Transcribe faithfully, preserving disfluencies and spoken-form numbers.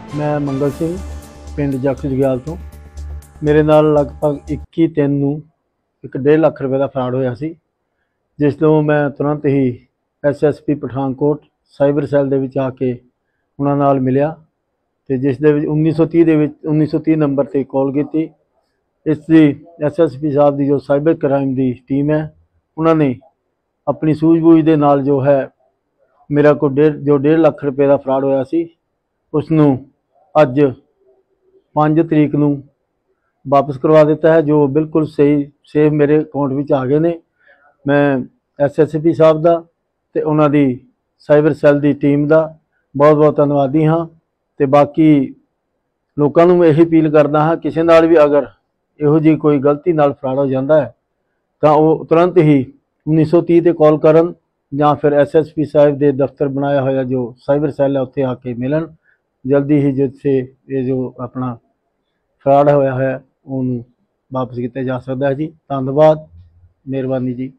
मैं मंगल सिंह पिंड जख जग्याल तो मेरे नाल लगभग इक्की तीन नूं एक डेढ़ लख रुपए का फ्रॉड होया सी, जिस तो मैं तुरंत ही S S P Pathankot cyber cell दे विच आके उन्हां नाल मिलिया ते जिस दे विच उन्नीस सौ तीह दे विच उन्नीस सौ तीह नंबर ते कॉल की। इसकी एस एस पी साहब की जो साइबर क्राइम की टीम है उन्होंने अपनी सूझबूझ के नाल जो है मेरा को डेढ़ जो डेढ़ लख रुपए का फ्रॉड होया सी उसनूं अज पाँच तरीक नूं वापस करवा दिता है, जो बिल्कुल सही सेफ मेरे अकाउंट में आ गए ने। मैं एस एस पी साहब का ते उन्हां दी साइबर सैल की टीम का बहुत बहुत धन्नवादी हाँ। ते बाकी लोगों को यही अपील करदा हाँ, किसी नाल भी अगर इहो जी कोई गलती नाल फ्रॉड हो जाता है तो वह तुरंत ही उन्नीस सौ तीह ते कॉल करन या फिर एस एस पी साहब के दफ्तर बनाया होया जो साइबर सैल है उत्थे आके मिलन। जल्दी ही जिससे ये जो अपना फ्रॉड होया है उन्होंने वापस किया जा सकता है जी। धन्यवाद, मेहरबानी जी।